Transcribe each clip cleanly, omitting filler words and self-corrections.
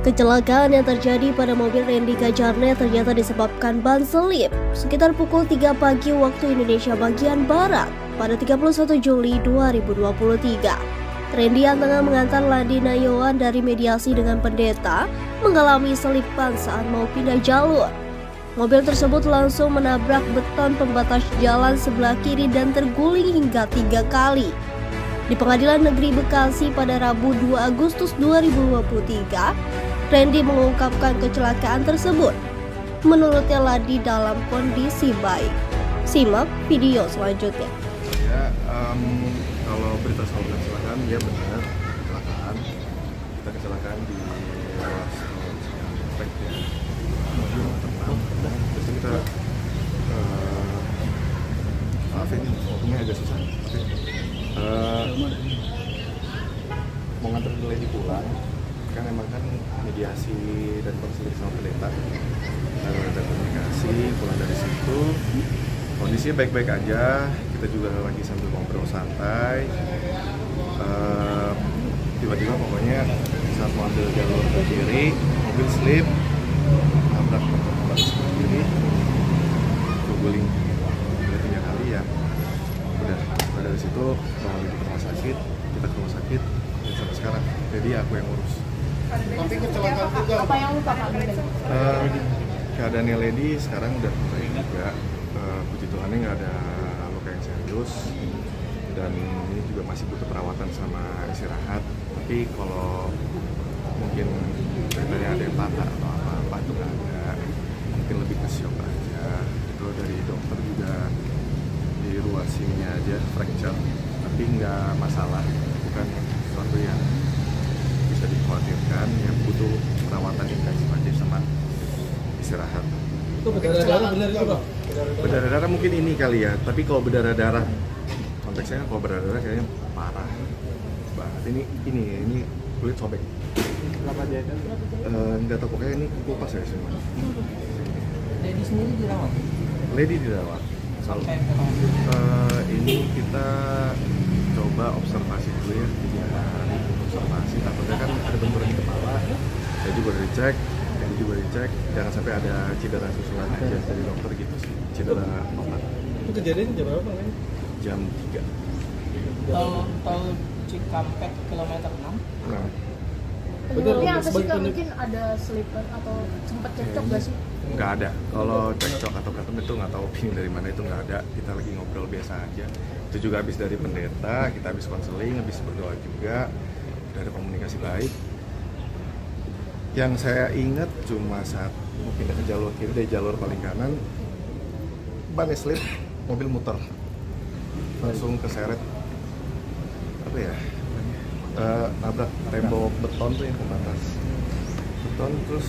Kecelakaan yang terjadi pada mobil Randy Kajarne ternyata disebabkan ban selip sekitar pukul 3 pagi waktu Indonesia bagian Barat pada 31 Juli 2023. Randy yang tengah mengantar Landi Nayoan dari mediasi dengan pendeta mengalami selip ban saat mau pindah jalur. Mobil tersebut langsung menabrak beton pembatas jalan sebelah kiri dan terguling hingga 3 kali. Di Pengadilan Negeri Bekasi pada Rabu 2 Agustus 2023, Randy mengungkapkan kecelakaan tersebut. Menurutnya Landi dalam kondisi baik. Simak video selanjutnya. Ya, kalau berita soal kecelakaan, ya benar kecelakaan. Kita kecelakaan di ruas tol Cikampek ya. Mobil tenang. Terus kita maaf ini ngomongnya agak susah. Mau nganter Lady pulang, kan emang kan mediasi dan konseling sama pendeta, lalu ada komunikasi, pulang dari situ kondisinya baik-baik aja, kita juga lagi sambil ngobrol santai, tiba-tiba pokoknya saat mau ambil jalur ke kiri, mobil slip, nabrak pembatas ke kiri, terguling 3 kali ya. Udah dari situ mau ke rumah sakit, kita ke rumah sakit dan sampai sekarang jadi aku yang urus. Tapi kecelakaan juga apa yang lupa Pak? Keadaannya Lady sekarang udah baik juga, puji Tuhannya nggak ada luka yang serius dan ini juga masih butuh perawatan sama istirahat. Tapi kalau mungkin ceritanya ada yang patah atau apa itu nggak ada, mungkin lebih ke shock aja. Itu dari dokter juga di ruas sininya aja fracture, tapi nggak masalah, bukan sesuatu yang bisa dikhawatirkan, yang butuh perawatan intensif aja sama istirahat. Itu berdarah-darah benar itu Pak? Berdarah-darah mungkin ini kali ya, tapi kalau berdarah-darah konteksnya kalau berdarah-darah kayaknya parah banget. Ini kulit sobek. Berapa jahitan? Nggak tahu, pokoknya ini kupas ya semua. Lady sendiri dirawat? Lady dirawat. Sampai kapan? Ini kita coba observasi dulu ya, 3 hari observasi. Takutnya kan ada benturan di kepala. Saya juga udah dicek, ini juga dicek. Jangan sampai ada cedera susulan aja dari dokter gitu sih. Cedera otak. Itu kejadian jam berapa Pak? Jam 3. Tol Cikampek kilometer 6. Nah, Penyebabnya apa sih Kak? Mungkin ada slipper atau sempat cekcok gak sih? nggak ada. Kalau cekcok atau ketemu itu nggak tahu opini dari mana, itu nggak ada. Kita lagi ngobrol biasa aja. Itu juga habis dari pendeta, kita habis konseling, habis berdoa juga. Udah ada komunikasi baik. Yang saya ingat cuma saat mau pindah ke jalur kiri dari jalur paling kanan, ban slip, mobil muter, langsung keseret apa ya? Nabrak tembok beton tuh yang pembatas beton, terus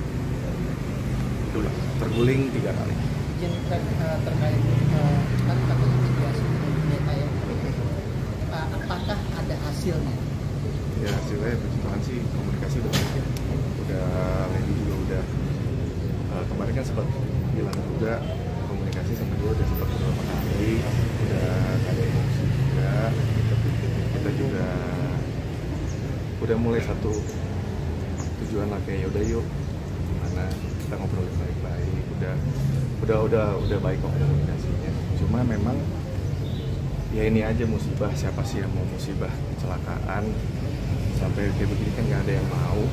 itulah terguling 3 kali. Izin terkait kan katanya mediasi dengan pendeta ya. Apakah ada hasilnya? Ya hasilnya puji Tuhan sih komunikasi udah baik ya. Udah Lady juga udah kemarin kan sempat bilang juga komunikasi sama dia udah sempat beberapa kali, udah ada emosi juga. Kita juga udah mulai satu tujuan lah, kayak yaudah yuk gimana kita ngobrolin baik-baik, udah baik kok komunikasinya. Cuma memang ya ini aja musibah, siapa sih yang mau musibah kecelakaan sampai kayak begini, kan nggak ada yang mau.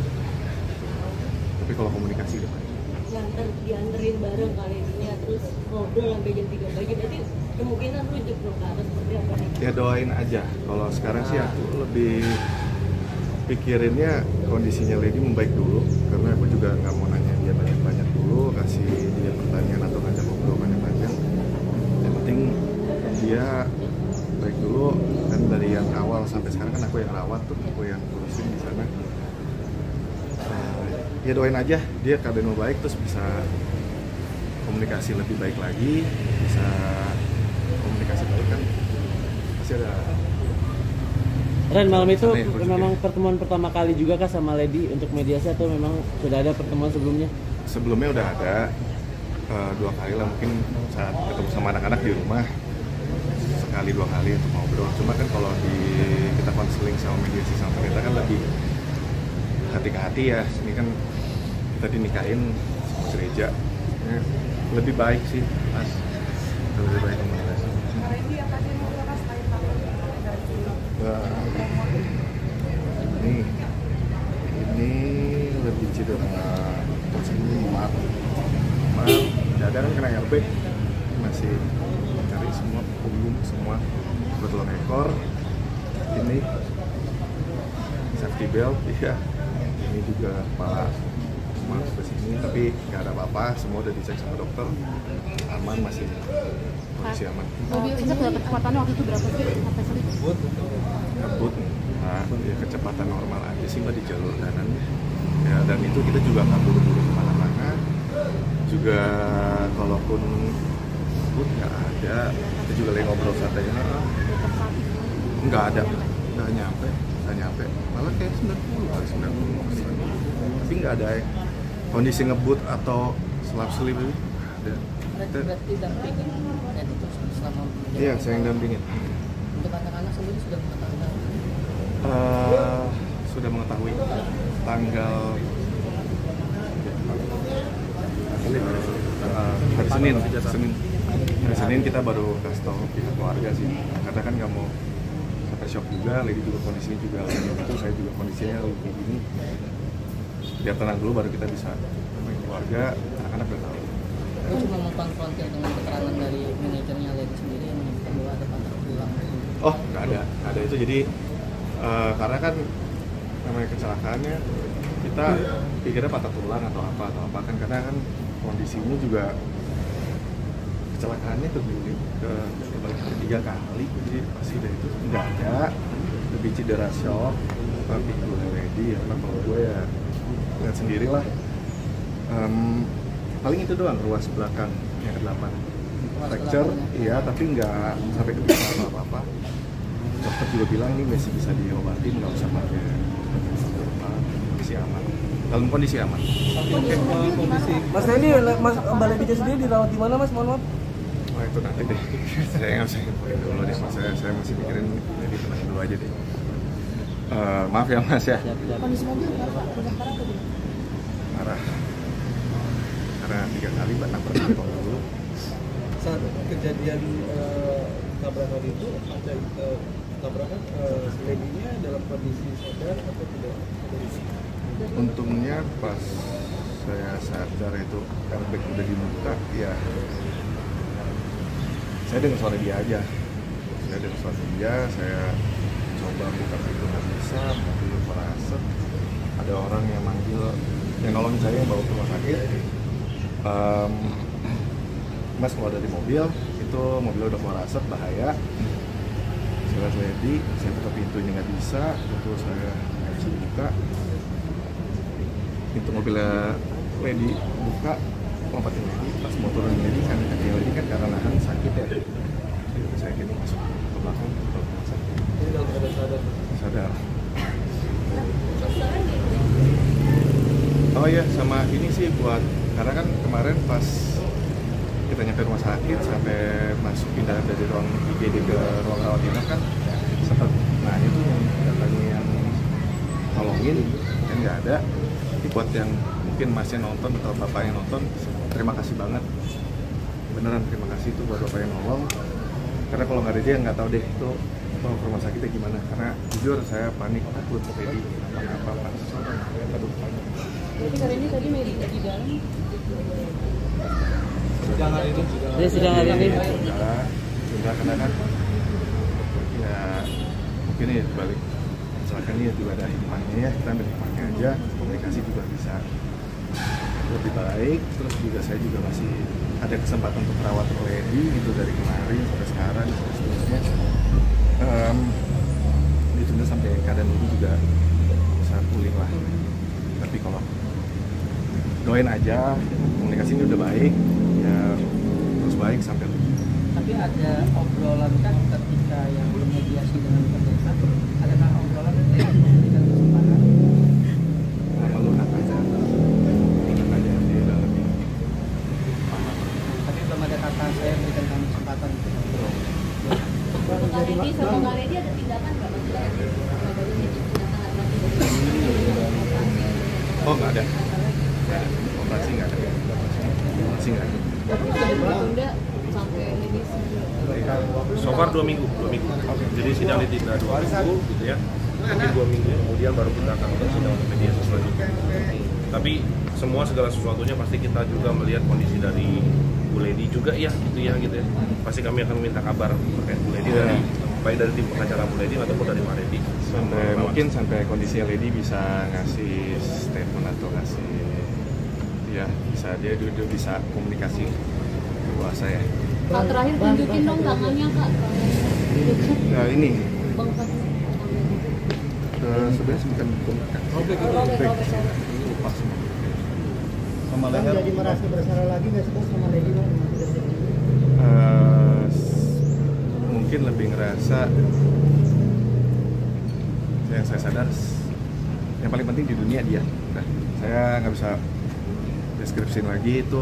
Tapi kalau komunikasi udah baik. Dianterin bareng kali ini ya, terus ngobrol sampai jam 3 pagi, berarti kemungkinan lu jeblok ke atas seperti apa nih? Ya doain aja. Kalau sekarang sih aku lebih pikirinnya kondisinya Lady membaik dulu, karena aku juga nggak mau nanya dia banyak-banyak dulu, kasih dia pertanyaan atau ngajak ngobrol banyak-banyak. Yang penting dia baik dulu, kan dari yang awal sampai sekarang kan aku yang rawat tuh, aku yang urusin di sana. Ya doain aja dia keadaan baik, terus bisa komunikasi lebih baik lagi, bisa komunikasi baik kan pasti ada. Ren, malam itu Sana ya, memang pertemuan pertama kali juga kah sama Lady untuk mediasi atau memang sudah ada pertemuan sebelumnya? Sebelumnya udah ada 2 kali lah, mungkin saat ketemu sama anak-anak di rumah sekali 2 kali untuk ngobrol. Cuma kan kalau kita konseling sama mediasi sama pendeta kan lebih hati ke hati ya, ini kan kita dinikahin sama gereja. Ya, lebih baik sih Mas, lebih baik komunikasi. Ini lebih cedera maaf dada kan kena RB, masih cari semua punggung semua, kebetulan ekor ini safety belt, iya ini juga kepala semua ke sini, tapi nggak ada apa-apa, semua udah dicek sama dokter, aman, masih kondisi aman. Mobil ini kecepatannya waktu itu berapa sih? Sampai sering? Ngebut, nah ya kecepatan normal aja sih mbak di jalur kanan ya, dan itu kita juga nggak buru-buru kemana-mana, juga kalaupun ngebut nggak ada, kita juga lagi ngobrol santai, nggak ada, nggak nyampe, malah kayak 90 kali 90, tapi nggak ada kondisi ngebut atau selap-selip itu ada. Berarti dampingin dan itu selama Iya, saya yang dampingin. Untuk anak-anak sendiri sudah mengetahui? Sudah mengetahui tanggal hari Senin kita baru kasih tahu pihak keluarga sih, karena kan nggak mau sampai shock juga, lagi juga kondisinya juga lagi itu, saya juga kondisinya lagi kayak gini, biar tenang dulu baru kita bisa nemuin keluarga, anak-anak udah tahu. Itu cuma mengkonfrontir dengan keterangan dari manajernya Lady sendiri yang menyebutkan bahwa ada patah tulang. Oh, nggak ada itu, jadi karena kan namanya kecelakaannya kita pikirnya patah tulang atau apa kan, karena kan kondisinya juga kecelakaannya terguling kebalik 3 kali, jadi pasti dari itu nggak ada, lebih cedera shock, tapi gue ready ya, kalau gue ya lihat sendiri lah, paling itu doang ruas belakang yang ke-8 fracture, iya, tapi nggak sampai ke bisa apa-apa. Dokter juga bilang ini masih bisa diobatin, nggak usah pakai kondisi aman, dalam kondisi aman. Kondisi Mas Randy, Mas Mbak Lady sendiri dirawat di mana Mas? Mohon maaf. Wah itu nanti deh, saya nggak bisa infoin dulu deh Mas, saya masih mikirin, jadi tenang dulu aja deh. Maaf ya Mas ya. Kondisi mobil berapa? Udah parah atau belum? Parah, karena 3 kali nabrak beton dulu. Saat kejadian tabrakan itu, tabrakan Lady-nya dalam kondisi sadar atau tidak? Untungnya pas saya sadar itu airbag udah dibuka, ya saya dengar suara dia aja. Saya coba buka pintu nggak bisa, mobil keluar asap. Ada orang yang manggil, yang nolongin saya, yang bawa ke rumah sakit. Mas keluar dari mobil, itu mobilnya udah keluar asap, bahaya. Saya lihat Lady, saya buka pintunya nggak bisa, itu saya nggak bisa buka. Pintu mobilnya Lady buka, lompatin Lady, pas mau turun Lady kan, kakinya Lady kan karena nahan sakit ya. Jadi saya kira masuk ke belakang, ke rumah sakit. Ini dalam keadaan sadar. Oh iya, sama ini sih buat, karena kan kemarin pas kita nyampe rumah sakit sampai masuk pindah dari ruang IGD ke ruang rawat inap kan sempat, nah itu yang datanya yang nolongin kan nggak ada. Jadi buat yang mungkin masnya nonton atau bapak yang nonton, terima kasih banget, beneran terima kasih itu buat bapak yang nolong, karena kalau nggak ada dia nggak tahu deh itu mau ke rumah sakitnya gimana, karena jujur saya panik takut jadi apa aduh. Jadi karena ini tadi medika di dalam. Jangan ini. Sidang hari ini. Sudah karena kan ya mungkin ya balik kecelakaan ini juga ada hikmahnya ya, kita ambil hikmahnya aja, komunikasi juga bisa lebih baik, terus juga saya juga masih ada kesempatan untuk merawat Lady gitu dari kemarin sampai sekarang dan seterusnya. Ditunda sampai keadaan ini juga bisa pulih lah. Tapi kalau doain aja, komunikasi ini udah baik ya, terus baik sampai. Tapi ada obrolan kan ketika yang bermediasi dengan pendeta, adakah obrolan yang memberikan kesempatan? Nama lunak aja di dalam ini. Tapi belum ada kata saya berikan kamu kesempatan gitu. Kak Lady sama Kak Lady ada tindakan nggak? Maksudnya ada tindakan apa? Oh nggak ada. Operasi nggak ada. Operasi nggak ada. Tapi sudah ditunda sampai ini So far 2 minggu. Jadi sidang ditunda 2 minggu gitu ya. Mungkin 2 minggu kemudian baru kita akan sidang untuk mediasi selanjutnya. Tapi segala sesuatunya pasti kita juga melihat kondisi dari Bu Ledi juga ya gitu ya. Pasti kami akan meminta kabar terkait Bu Ledi dari baik dari tim pengacara Bu Ledi ataupun dari Pak Ledi. Sampai kondisi Ledi bisa ngasih statement atau ngasih ya dia bisa komunikasi luasa ya. Kak, terakhir tunjukin dong tangannya Kak. Nah ini Bang Fat. sebenarnya bukan komunikasi. Lupa semua. Sama leher. Jadi merasa bersalah lagi nggak sih sama Ledi Bang? Mungkin lebih ngerasa yang saya sadar yang paling penting di dunia dia. Nah, saya nggak bisa deskripsiin lagi itu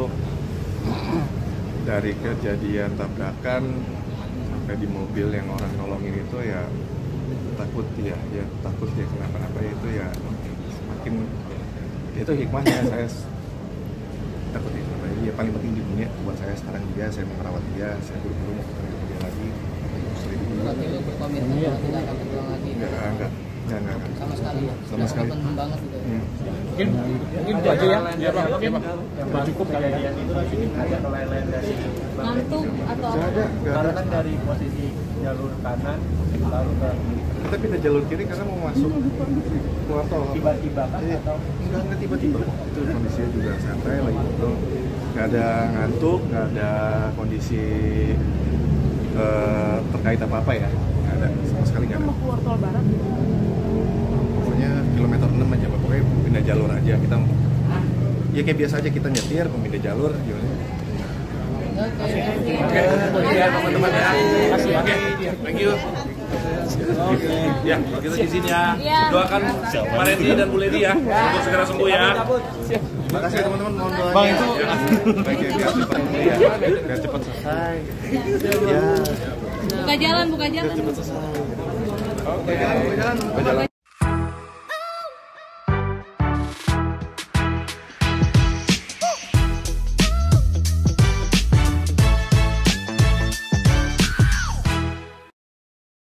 dari kejadian tabrakan sampai di mobil yang orang nolongin itu ya takut dia kenapa-napa itu ya semakin itu hikmahnya saya takut dia paling penting di dunia buat saya sekarang dia, saya mau merawat dia, saya buru-buru mau ketemu dia lagi. Berarti lu berkomitmen kalau tidak akan terulang lagi? Enggak. Sama sekali. Penting banget gitu. Mungkin itu aja ya. Ya Bang. Yang cukup kali ya. Ada kelainan dari Ngantuk atau apa? karena kan dari posisi jalur kanan lalu ke Kita pindah jalur kiri karena mau masuk keluar tol. tiba-tiba kan atau Enggak tiba-tiba. Itu kondisinya juga santai lagi ngobrol. Nggak ada ngantuk, nggak ada kondisi terkait apa-apa ya. Nggak ada, sama sekali nggak ada. Mau keluar tol barat? Pokoknya kilometer 6 aja, pokoknya pindah jalur aja. Kita ya kayak biasa aja kita nyetir, mau pindah jalur gimana. Oke, teman-teman ya. Oke, thank you. Ya, kalau gitu di sini ya. Doakan Pak Ledi dan Bu Ledi ya untuk segera sembuh ya. Terima kasih teman-teman, mohon doanya. Bang, itu biar cepat selesai. Ya. Buka jalan. Buka jalan.